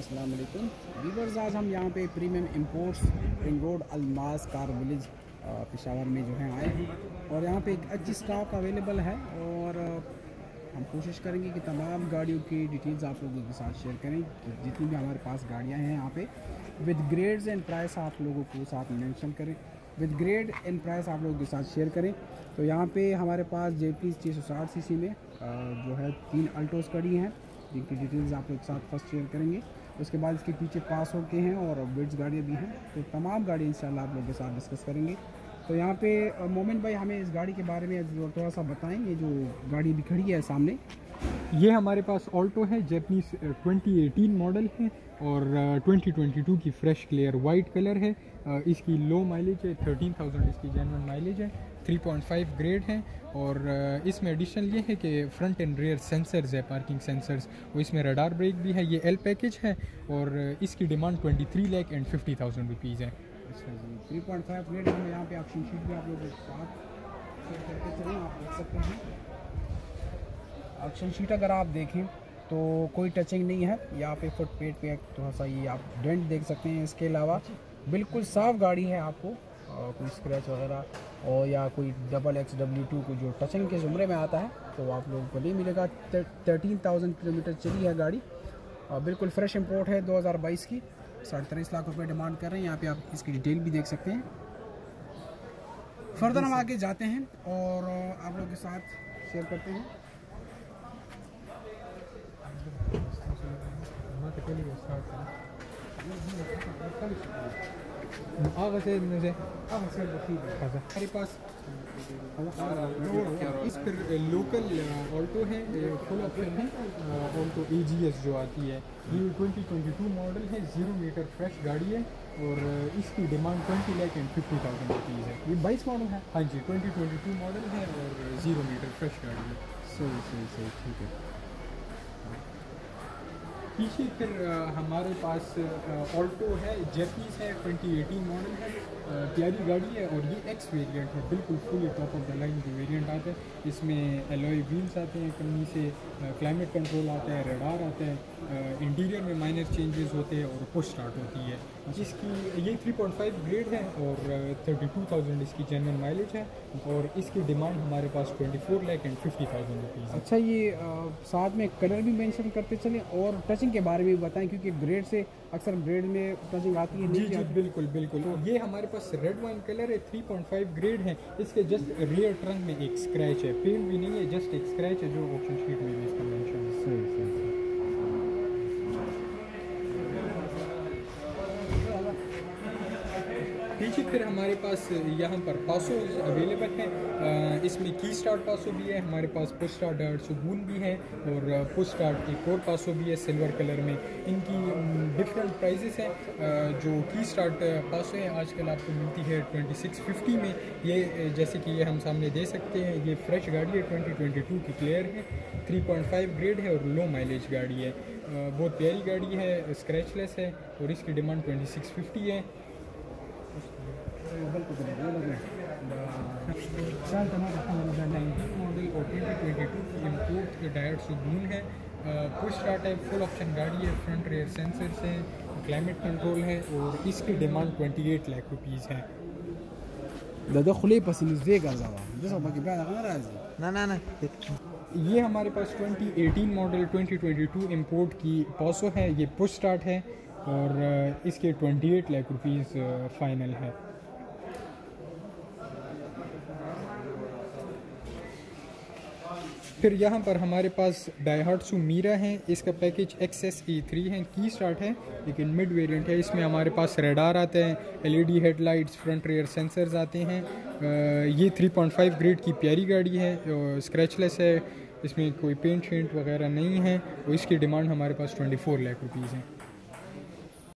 अस्सलाम वालेकुम व्यूअर्स। आज हम यहाँ पे premium imports ring road Almas car village Peshawar में जो है आए हैं और यहाँ पे एक अच्छी स्टॉक अवेलेबल है और हम कोशिश करेंगे कि तमाम गाड़ियों की डिटेल्स आप लोगों के साथ शेयर करें कि जितनी भी हमारे पास गाड़ियाँ हैं यहाँ पे विद ग्रेड्स एंड प्राइस आप लोगों को साथ मेंशन करें, विद ग्रेड एंड प्राइस आप लोगों के साथ शेयर करें। तो यहाँ पे हमारे पास जेपनीज़ 660 सीसी में जो है 3 अल्टोस गाड़ी हैं जिनकी डिटेल्स आप लोग के साथ फर्स्ट शेयर करेंगे। उसके बाद इसके पीछे पास हो के हैं और बिड्स गाड़ियाँ भी हैं, तो तमाम गाड़ी इंशाल्लाह आप लोगों के साथ डिस्कस करेंगे। तो यहाँ पे मोमिन भाई हमें इस गाड़ी के बारे में थोड़ा सा बताएं। ये जो गाड़ी भी खड़ी है सामने, ये हमारे पास ऑल्टो है, जैपनीज 2018 मॉडल है और 2022 की फ्रेश क्लियर वाइट कलर है। इसकी लो माइलेज है, 13,000 इसकी जेन्युइन माइलेज है, 3.5 ग्रेड है और इसमें एडिशनल ये है कि फ्रंट एंड रियर सेंसर्स है, पार्किंग सेंसर्स, और इसमें रडार ब्रेक भी है। ये एल पैकेज है और इसकी डिमांड 23,50,000 रुपीज़ है। अच्छा जी, 3.5 ग्रेड है। यहाँ पे ऑप्शन शीट भी आप लोगों के साथ शेयर करके चलें, आप देख सकते हैं। ऑप्शन शीट अगर आप देखें तो कोई टचिंग नहीं है, यहाँ पे फुट पेट पे थोड़ा सा ये आप डेंट देख सकते हैं। इसके अलावा बिल्कुल साफ़ गाड़ी है, आपको कोई स्क्रैच वगैरह और या कोई XXW2 को जो टचिंग के ज़ुमरे में आता है तो आप लोगों को नहीं मिलेगा। 13,000 किलोमीटर चली है गाड़ी और बिल्कुल फ्रेश इंपोर्ट है 2022 की। 23.5 लाख रुपए डिमांड कर रहे हैं। यहाँ पे आप इसकी डिटेल भी देख सकते हैं। फर्दर हम आगे जाते हैं और आप लोगों के साथ शेयर करते हैं। हमारे पास इस पर लोकल ऑल्टो है, फुल ऑप्शन है ऑल्टो AGS जो आती है। ये 2022 मॉडल है, 0 मीटर फ्रेश गाड़ी है और इसकी डिमांड 20,50,000 रुपीज़ है। ये 22 मॉडल है? हाँ जी, 2022 मॉडल है और 0 मीटर फ्रेश गाड़ी है। सही ठीक है। पीछे फिर हमारे पास ऑल्टो है, जैपनीज़ है, 2018 मॉडल है, प्यारी गाड़ी है और ये एक्स वेरिएंट है, बिल्कुल fully top of the line जो वेरिएंट आता है। इसमें एलॉय व्हील्स आते हैं कंपनी से, क्लाइमेट कंट्रोल आता है, रडार आता है, इंटीरियर में माइनर चेंजेस होते हैं और पुश स्टार्ट होती है। इसकी ये 3.5 ग्रेड है और 32,000 इसकी जेन्युइन माइलेज है और इसकी डिमांड हमारे पास 24,50,000 रुपीज़ है। अच्छा, ये साथ में कलर भी मेंशन करते चलें और टचिंग के बारे में भी बताएं, क्योंकि ग्रेड से अक्सर ग्रेड में टचिंग आती है। जी बिल्कुल। तो ये हमारे पास रेड वाइन कलर है, 3.5 ग्रेड है। इसके जस्ट रियर ट्रंक में एक स्क्रैच है, पेंट भी नहीं है, जस्ट एक स्क्रैच है जो ऑप्शन शीट में भी इसका मेंशन है। सही। पीछे फिर हमारे पास यहाँ पर पासो अवेलेबल है। इसमें की स्टार्ट पासो भी है, हमारे पास पुश स्टार्ट सुगून भी है और पुश स्टार्ट एक और पासो भी है सिल्वर कलर में। इनकी डिफरेंट प्राइजेस हैं। जो की स्टार्ट पासो है आजकल आपको मिलती है 2650 में। ये जैसे कि ये हम सामने दे सकते हैं, ये फ्रेश गाड़ी है, 2022 की क्लियर है, 3.5 ग्रेड है और लो माइलेज गाड़ी है। बहुत प्यारी गाड़ी है, स्क्रैचलेस है और इसकी डिमांड 2650 है। मॉडल और 2022 की इम्पोर्ट डायरेक्ट सुगून है, पुश स्टार्ट है, फुल ऑप्शन गाड़ी है, फ्रंट रेयर सेंसर्स हैं, क्लाइमेट कंट्रोल है और इसकी डिमांड 28 लाख रुपीज़ है। ये हमारे पास 2018 मॉडल 2022 इम्पोर्ट की पॉसो है, ये पुश स्टार्ट है और इसके 28 लाख रुपीज़ फाइनल है। फिर यहाँ पर हमारे पास डायहाट्सू मीरा है, इसका पैकेज XS-E3 है, की स्टार्ट है लेकिन मिड वेरिएंट है। इसमें हमारे पास रडार आते हैं, LED headlights, front rear sensors आते हैं। ये 3.5 ग्रेड की प्यारी गाड़ी है, स्क्रैचलेस है, इसमें कोई पेंट शेंट वगैरह नहीं है और इसकी डिमांड हमारे पास 24 लाख रुपीज़ है।